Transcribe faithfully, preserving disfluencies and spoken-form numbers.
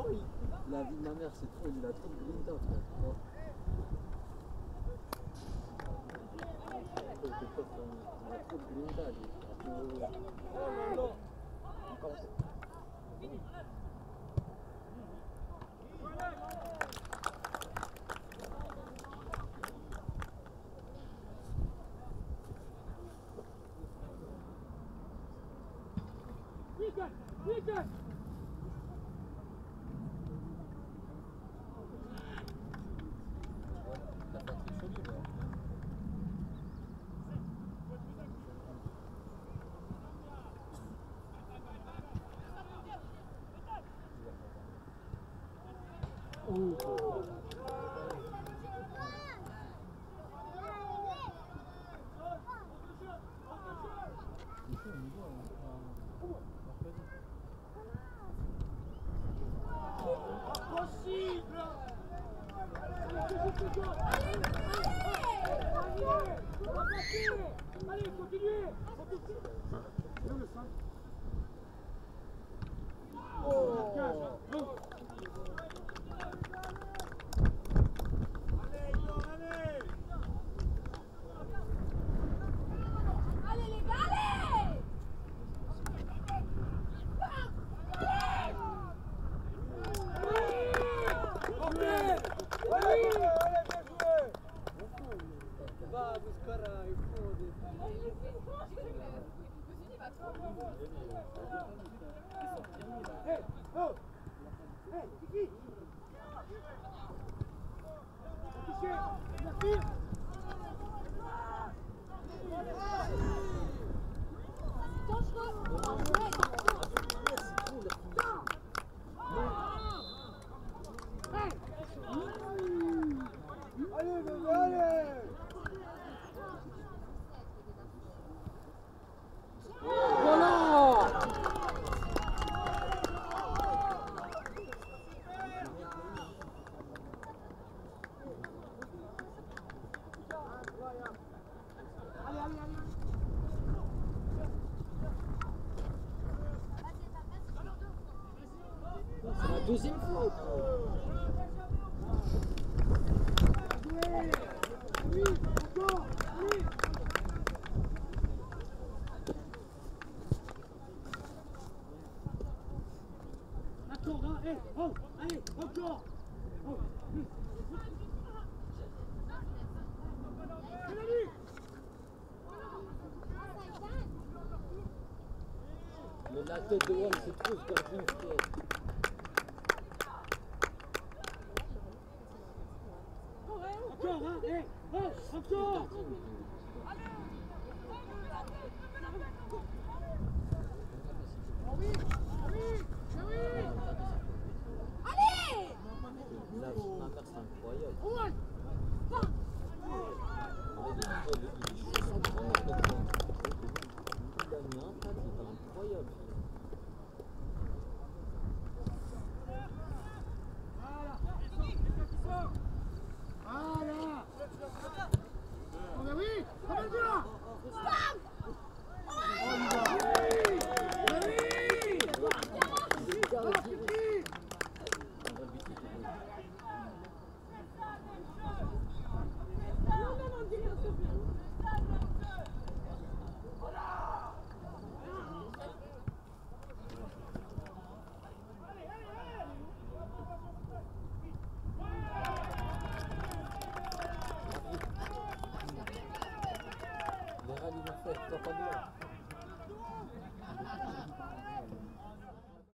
La vie de ma mère, c'est trop, il a trop de grinta, frère. Oh. Il a trop de grinta, lui. Oh là là. Encore ça. Weekend! Weekend! Allez, continuez! Oh! C'est la deuxième fois. Oui, encore, oui. Attends, hein, hey, oh, allez, encore. Oh, oui. Mais la tête de Wall, c'est trop ce gardien, frère. Encore, hein, hey, oh, encore. Ah oui, ah oui, ah oui. Allez! La vie de ma mère, c'est incroyable. Ouais. Il a mis un pas, c'est incroyable. Voilà. Oh bah oui, ça va le là. Les rallyes vont faire, t'as pas bien.